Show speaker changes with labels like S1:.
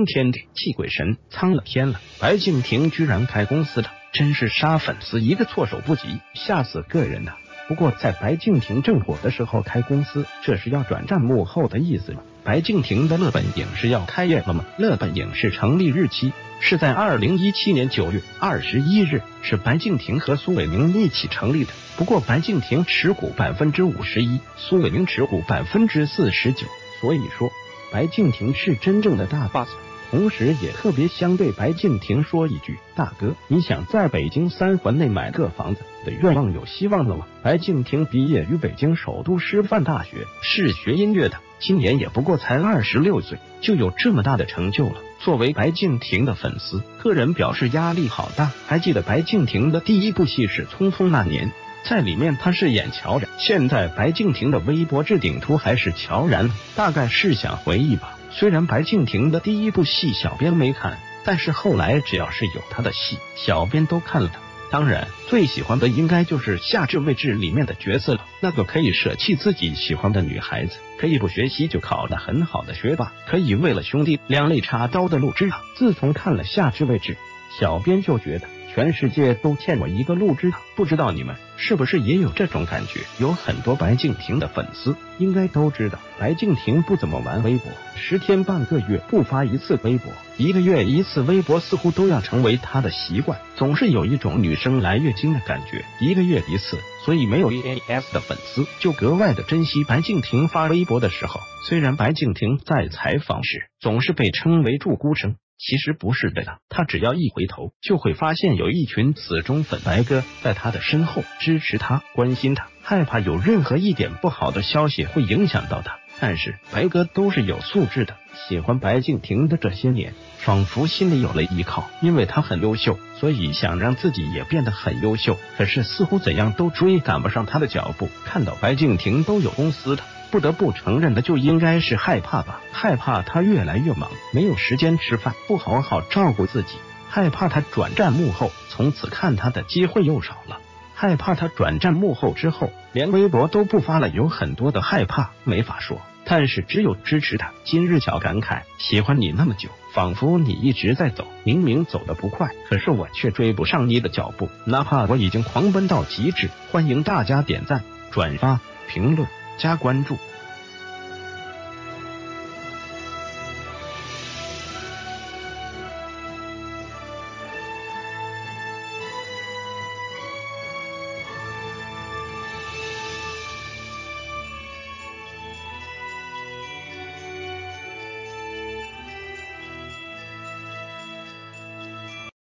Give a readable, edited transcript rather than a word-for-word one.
S1: 天地，气鬼神，苍了天了！白敬亭居然开公司了，真是杀粉丝一个措手不及，吓死个人呐！不过在白敬亭正火的时候开公司，这是要转战幕后的意思吗？白敬亭的乐本影视要开业了吗？乐本影视成立日期是在2017年9月21日，是白敬亭和苏伟明一起成立的。不过白敬亭持股51%，苏伟明持股49%，所以说白敬亭是真正的大 boss。同时也特别想对白敬亭说一句，大哥，你想在北京3环内买个房子的愿望有希望了吗？白敬亭毕业于北京首都师范大学，是学音乐的，今年也不过才26岁，就有这么大的成就了。作为白敬亭的粉丝，个人表示压力好大。还记得白敬亭的第一部戏是《匆匆那年》，在里面他是演乔然，现在白敬亭的微博置顶图还是乔然，大概是想回忆吧。虽然白敬亭的第一部戏小编没看，但是后来只要是有他的戏，小编都看了他。当然最喜欢的应该就是《夏至未至》里面的角色了，那个可以舍弃自己喜欢的女孩子，可以不学习就考得很好的学霸，可以为了兄弟两肋插刀的陆之堂。自从看了《夏至未至》，小编就觉得全世界都欠我一个陆之堂，不知道你们是不是也有这种感觉？有很多白敬亭的粉丝应该都知道，白敬亭不怎么玩微博，10天半个月不发一次微博，1个月一次微博似乎都要成为他的习惯，总是有一种女生来月经的感觉，1个月一次。所以没有 EAS 的粉丝就格外的珍惜白敬亭发微博的时候。虽然白敬亭在采访时总是被称为祝孤生，其实不是的，他只要一回头就会发现有一群死忠粉白哥在他的身后支持他，关心他，害怕有任何一点不好的消息会影响到他。但是白哥都是有素质的，喜欢白敬亭的这些年仿佛心里有了依靠，因为他很优秀，所以想让自己也变得很优秀，可是似乎怎样都追赶不上他的脚步。看到白敬亭都有公司的，不得不承认的就应该是害怕吧，害怕他越来越忙，没有时间吃饭，不好好照顾自己，害怕他转战幕后，从此看他的机会又少了，害怕他转战幕后之后连微博都不发了，有很多的害怕没法说，但是只有支持他。今日巧感慨，喜欢你那么久，仿佛你一直在走，明明走得不快，可是我却追不上你的脚步，哪怕我已经狂奔到极致。欢迎大家点赞、转发、评论、加关注。